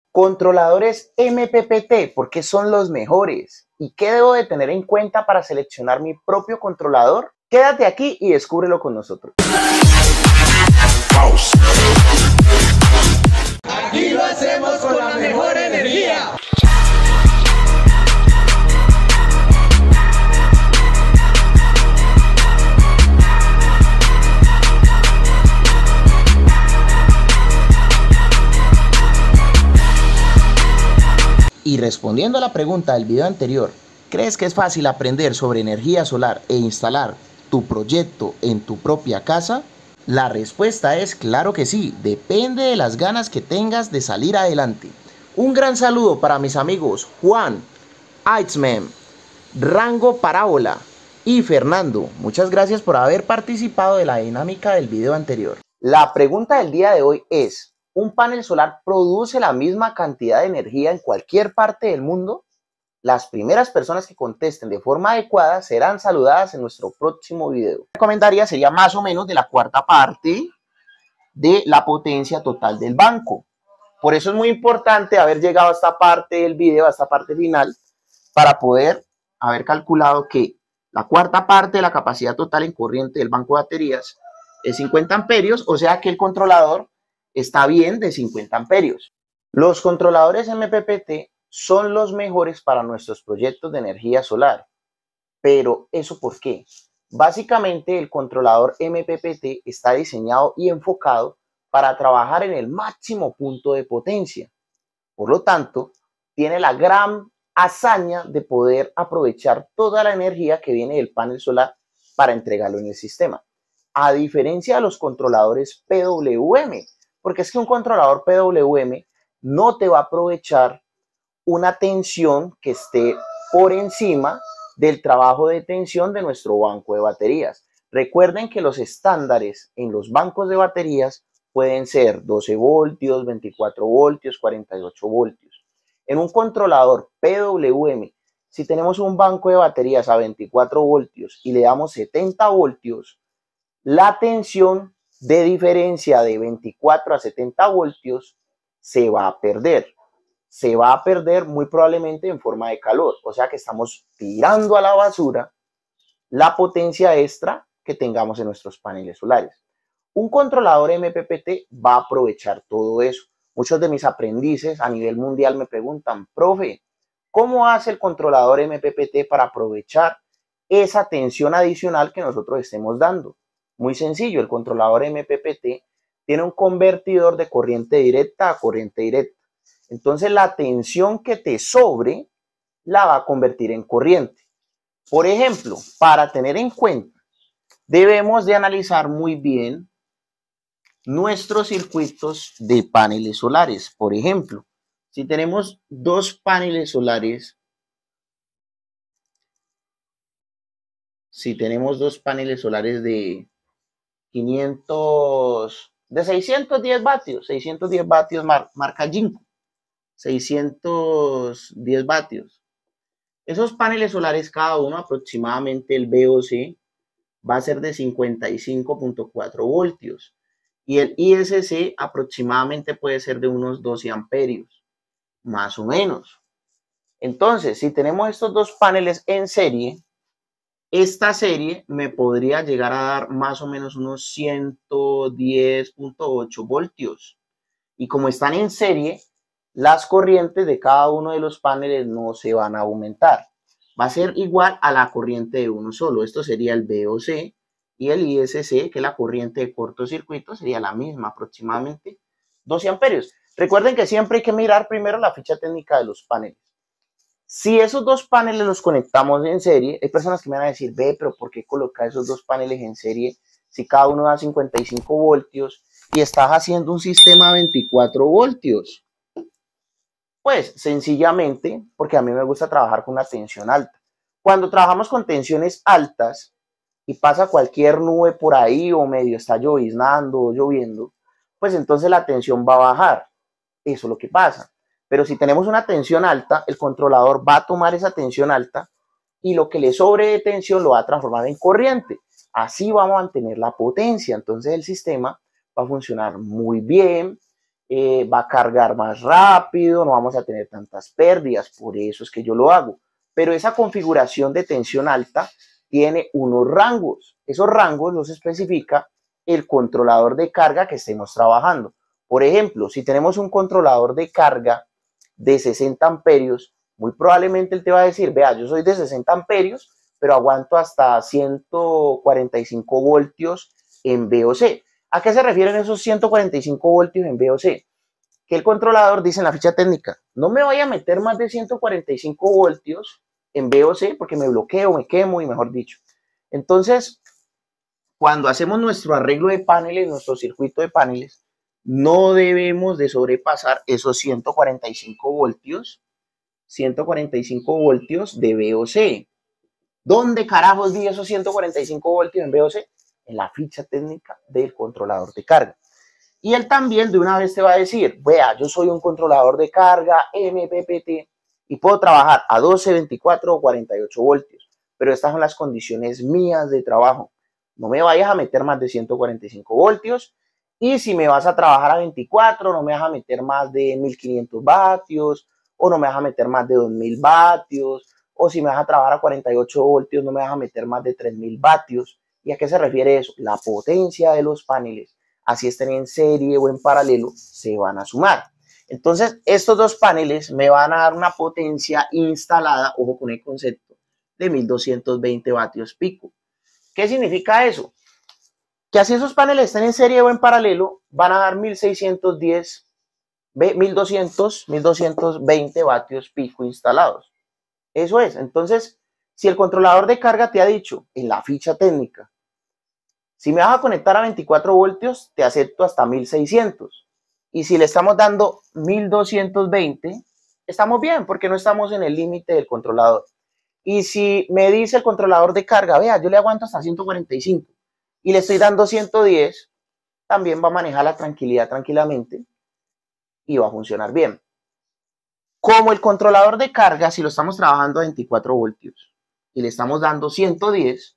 Controladores MPPT, ¿por qué son los mejores? ¿Y qué debo de tener en cuenta para seleccionar mi propio controlador? Quédate aquí y descúbrelo con nosotros. Aquí lo hacemos con la mejor energía. Y respondiendo a la pregunta del video anterior, ¿crees que es fácil aprender sobre energía solar e instalar tu proyecto en tu propia casa? La respuesta es claro que sí, depende de las ganas que tengas de salir adelante. Un gran saludo para mis amigos Juan, Iceman, Rango Parábola y Fernando. Muchas gracias por haber participado de la dinámica del video anterior. La pregunta del día de hoy es: ¿un panel solar produce la misma cantidad de energía en cualquier parte del mundo? Las primeras personas que contesten de forma adecuada serán saludadas en nuestro próximo video. Lo que recomendaría sería más o menos de la cuarta parte de la potencia total del banco. Por eso es muy importante haber llegado a esta parte del video, a esta parte final, para poder haber calculado que la cuarta parte de la capacidad total en corriente del banco de baterías es 50 amperios, o sea que el controlador está bien de 50 amperios. Los controladores MPPT son los mejores para nuestros proyectos de energía solar. Pero ¿eso por qué? Básicamente el controlador MPPT está diseñado y enfocado para trabajar en el máximo punto de potencia. Por lo tanto, tiene la gran hazaña de poder aprovechar toda la energía que viene del panel solar para entregarlo en el sistema. A diferencia de los controladores PWM, porque es que un controlador PWM no te va a aprovechar una tensión que esté por encima del trabajo de tensión de nuestro banco de baterías. Recuerden que los estándares en los bancos de baterías pueden ser 12 voltios, 24 voltios, 48 voltios. En un controlador PWM, si tenemos un banco de baterías a 24 voltios y le damos 70 voltios, la tensión de diferencia de 24 a 70 voltios se va a perder. Se va a perder muy probablemente en forma de calor. O sea que estamos tirando a la basura la potencia extra que tengamos en nuestros paneles solares. Un controlador MPPT va a aprovechar todo eso. Muchos de mis aprendices a nivel mundial me preguntan: profe, ¿cómo hace el controlador MPPT para aprovechar esa tensión adicional que nosotros estemos dando? Muy sencillo, el controlador MPPT tiene un convertidor de corriente directa a corriente directa. Entonces la tensión que te sobre la va a convertir en corriente. Por ejemplo, para tener en cuenta, debemos de analizar muy bien nuestros circuitos de paneles solares. Por ejemplo, si tenemos dos paneles solares, de 610 vatios marca Jinko, 610 vatios. Esos paneles solares, cada uno aproximadamente el VOC va a ser de 55.4 voltios y el ISC aproximadamente puede ser de unos 12 amperios, más o menos. Entonces, si tenemos estos dos paneles en serie, esta serie me podría llegar a dar más o menos unos 110.8 voltios. Y como están en serie, las corrientes de cada uno de los paneles no se van a aumentar. Va a ser igual a la corriente de uno solo. Esto sería el VOC, y el ISC, que es la corriente de cortocircuito, sería la misma, aproximadamente 12 amperios. Recuerden que siempre hay que mirar primero la ficha técnica de los paneles. Si esos dos paneles los conectamos en serie, hay personas que me van a decir: ve, pero ¿por qué colocar esos dos paneles en serie si cada uno da 55 voltios y estás haciendo un sistema de 24 voltios? Pues sencillamente porque a mí me gusta trabajar con una tensión alta. Cuando trabajamos con tensiones altas y pasa cualquier nube por ahí o medio está lloviznando o lloviendo, pues entonces la tensión va a bajar. Eso es lo que pasa. Pero si tenemos una tensión alta, el controlador va a tomar esa tensión alta y lo que le sobre de tensión lo va a transformar en corriente. Así vamos a mantener la potencia. Entonces el sistema va a funcionar muy bien, va a cargar más rápido, no vamos a tener tantas pérdidas, por eso es que yo lo hago. Pero esa configuración de tensión alta tiene unos rangos. Esos rangos los especifica el controlador de carga que estemos trabajando. Por ejemplo, si tenemos un controlador de carga de 60 amperios, muy probablemente él te va a decir, vea, yo soy de 60 amperios, pero aguanto hasta 145 voltios en VOC. ¿A qué se refieren esos 145 voltios en VOC? Que el controlador dice en la ficha técnica, no me vaya a meter más de 145 voltios en VOC porque me bloqueo, me quemo y mejor dicho. Entonces, cuando hacemos nuestro arreglo de paneles, nuestro circuito de paneles, no debemos de sobrepasar esos 145 voltios de VOC. ¿Dónde carajos vi esos 145 voltios en VOC? En la ficha técnica del controlador de carga. Y él también de una vez te va a decir, vea, yo soy un controlador de carga MPPT y puedo trabajar a 12, 24 o 48 voltios, pero estas son las condiciones mías de trabajo. No me vayas a meter más de 145 voltios y si me vas a trabajar a 24, no me vas a meter más de 1500 vatios o no me vas a meter más de 2000 vatios o si me vas a trabajar a 48 voltios, no me vas a meter más de 3000 vatios. ¿Y a qué se refiere eso? La potencia de los paneles, así estén en serie o en paralelo, se van a sumar. Entonces, estos dos paneles me van a dar una potencia instalada, ojo con el concepto, de 1220 vatios pico. ¿Qué significa eso? Que así esos paneles estén en serie o en paralelo, van a dar 1220 vatios pico instalados. Eso es. Entonces, si el controlador de carga te ha dicho en la ficha técnica, si me vas a conectar a 24 voltios, te acepto hasta 1600. Y si le estamos dando 1220, estamos bien, porque no estamos en el límite del controlador. Y si me dice el controlador de carga, vea, yo le aguanto hasta 145 y le estoy dando 110, también va a manejar la tranquilidad tranquilamente y va a funcionar bien. Como el controlador de carga, si lo estamos trabajando a 24 voltios y le estamos dando 110,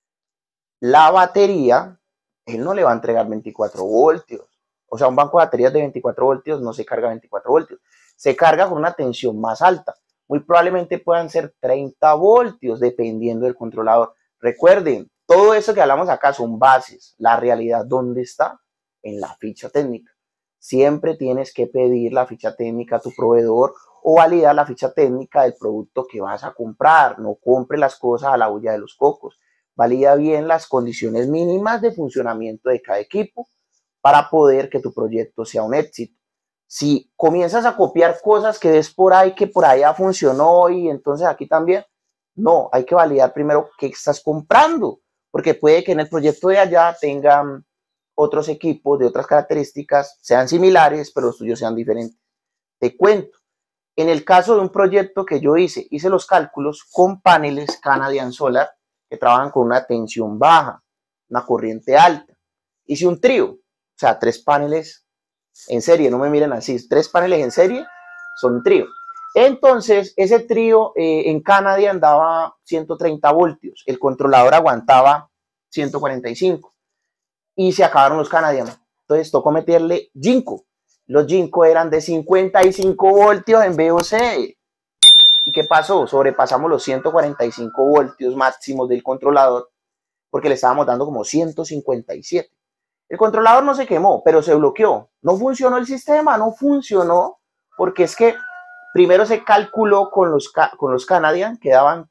la batería, él no le va a entregar 24 voltios. O sea, un banco de baterías de 24 voltios no se carga 24 voltios. Se carga con una tensión más alta. Muy probablemente puedan ser 30 voltios, dependiendo del controlador. Recuerden, todo eso que hablamos acá son bases. La realidad, ¿dónde está? En la ficha técnica. Siempre tienes que pedir la ficha técnica a tu proveedor o validar la ficha técnica del producto que vas a comprar. No compre las cosas a la bulla de los cocos. Valida bien las condiciones mínimas de funcionamiento de cada equipo para poder que tu proyecto sea un éxito. Si comienzas a copiar cosas que ves por ahí, que por allá funcionó y entonces aquí también, no, hay que validar primero qué estás comprando, porque puede que en el proyecto de allá tengan otros equipos de otras características, sean similares, pero los tuyos sean diferentes. Te cuento, en el caso de un proyecto que yo hice los cálculos con paneles Canadian Solar que trabajan con una tensión baja, una corriente alta. Hice un trío, o sea, 3 paneles en serie, no me miren así, 3 paneles en serie son trío. Entonces, ese trío en Canadian daba 130 voltios, el controlador aguantaba 145 y se acabaron los Canadian. Entonces, tocó meterle Jinko. Los Jinko eran de 55 voltios en VOC. ¿Y qué pasó? Sobrepasamos los 145 voltios máximos del controlador porque le estábamos dando como 157. El controlador no se quemó, pero se bloqueó. No funcionó el sistema, no funcionó porque es que primero se calculó con los Canadian que daban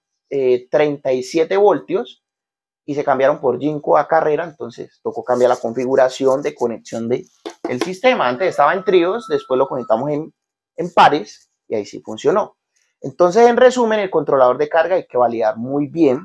37 voltios y se cambiaron por Jinko a carrera, entonces tocó cambiar la configuración de conexión del sistema. Antes estaba en tríos, después lo conectamos en pares y ahí sí funcionó. Entonces, en resumen, el controlador de carga hay que validar muy bien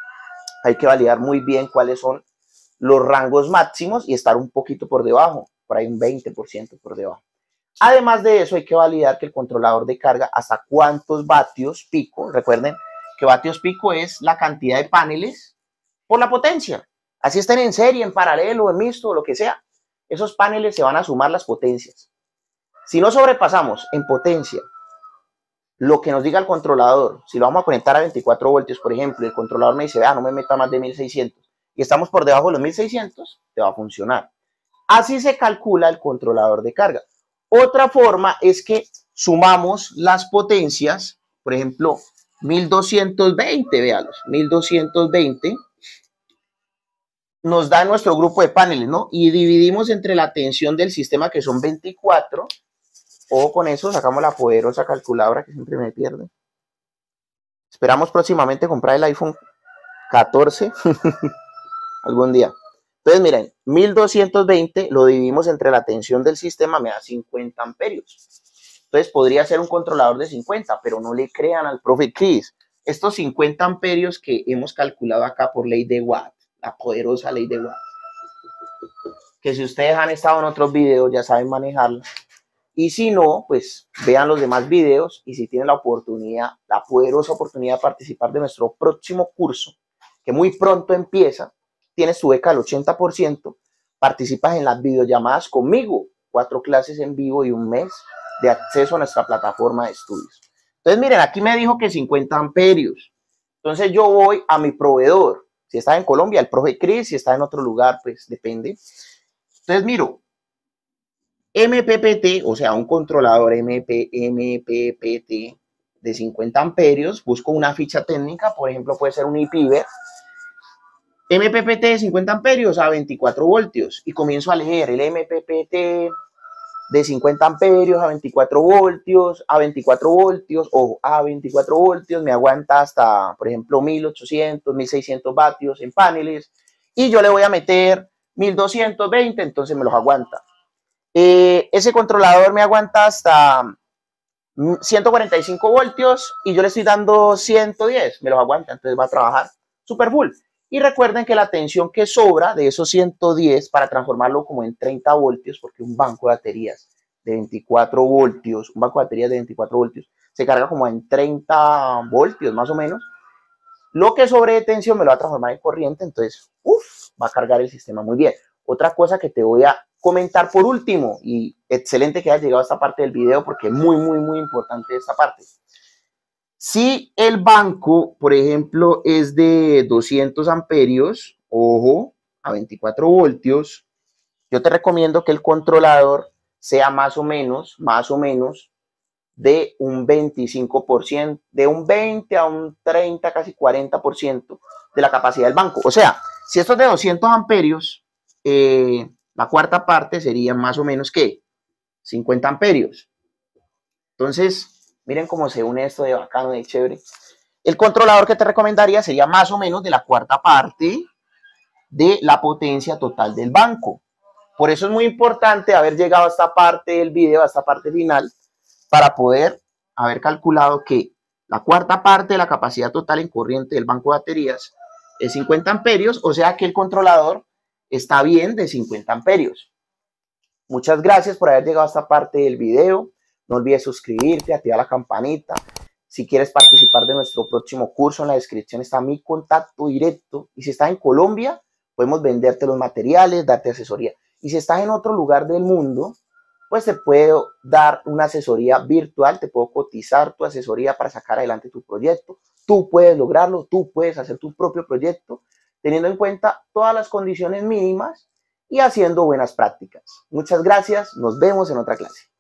cuáles son los rangos máximos y estar un poquito por debajo, por ahí un 20% por debajo. Además de eso, hay que validar que el controlador de carga hasta cuántos vatios pico, recuerden que vatios pico es la cantidad de paneles por la potencia. Así estén en serie, en paralelo, en mixto, lo que sea. Esos paneles se van a sumar las potencias. Si no sobrepasamos en potencia lo que nos diga el controlador, si lo vamos a conectar a 24 voltios, por ejemplo, y el controlador me dice, vea, no me meta más de 1600, y estamos por debajo de los 1600, te va a funcionar. Así se calcula el controlador de carga. Otra forma es que sumamos las potencias, por ejemplo, 1220, véalos, 1220 nos da nuestro grupo de paneles, ¿no? Y dividimos entre la tensión del sistema, que son 24. Ojo con eso, sacamos la poderosa calculadora que siempre me pierde. Esperamos próximamente comprar el iPhone 14 algún día. Entonces, miren, 1220 lo dividimos entre la tensión del sistema, me da 50 amperios. Entonces, podría ser un controlador de 50, pero no le crean al profe Chris. Estos 50 amperios que hemos calculado acá por ley de Watt, la poderosa ley de Watt, que si ustedes han estado en otros videos ya saben manejarla. Y si no, pues vean los demás videos, y si tienen la oportunidad, la poderosa oportunidad de participar de nuestro próximo curso, que muy pronto empieza, tienes tu beca al 80%, participas en las videollamadas conmigo, 4 clases en vivo y un mes de acceso a nuestra plataforma de estudios. Entonces, miren, aquí me dijo que 50 amperios. Entonces yo voy a mi proveedor. Si está en Colombia, el profe Chris, si está en otro lugar, pues depende. Entonces miro, MPPT, o sea, un controlador MPPT de 50 amperios, busco una ficha técnica, por ejemplo, puede ser un IPiber, MPPT de 50 amperios a 24 voltios, y comienzo a leer el MPPT de 50 amperios a 24 voltios, ojo, a 24 voltios, me aguanta hasta, por ejemplo, 1800, 1600 vatios en paneles, y yo le voy a meter 1220, entonces me los aguanta. Ese controlador me aguanta hasta 145 voltios y yo le estoy dando 110, me los aguanta, entonces va a trabajar super full. Y recuerden que la tensión que sobra de esos 110 para transformarlo como en 30 voltios, porque un banco de baterías de 24 voltios, se carga como en 30 voltios más o menos. Lo que sobre de tensión me lo va a transformar en corriente, entonces va a cargar el sistema muy bien. Otra cosa que te voy a comentar por último, y excelente que hayas llegado a esta parte del video porque es muy importante esta parte. Si el banco, por ejemplo, es de 200 amperios, ojo, a 24 voltios, yo te recomiendo que el controlador sea más o menos de un 25%, de un 20 a un 30, casi 40% de la capacidad del banco. O sea, si esto es de 200 amperios, la cuarta parte sería más o menos, ¿qué? 50 amperios. Entonces, miren cómo se une esto de bacano, de chévere. El controlador que te recomendaría sería más o menos de la cuarta parte de la potencia total del banco. Por eso es muy importante haber llegado a esta parte del video, a esta parte final, para poder haber calculado que la cuarta parte de la capacidad total en corriente del banco de baterías es 50 amperios, o sea que el controlador está bien de 50 amperios. Muchas gracias por haber llegado a esta parte del video. No olvides suscribirte, activar la campanita. Si quieres participar de nuestro próximo curso, en la descripción está mi contacto directo. Y si estás en Colombia, podemos venderte los materiales, darte asesoría. Y si estás en otro lugar del mundo, pues te puedo dar una asesoría virtual, te puedo cotizar tu asesoría para sacar adelante tu proyecto. Tú puedes lograrlo, tú puedes hacer tu propio proyecto, teniendo en cuenta todas las condiciones mínimas y haciendo buenas prácticas. Muchas gracias, nos vemos en otra clase.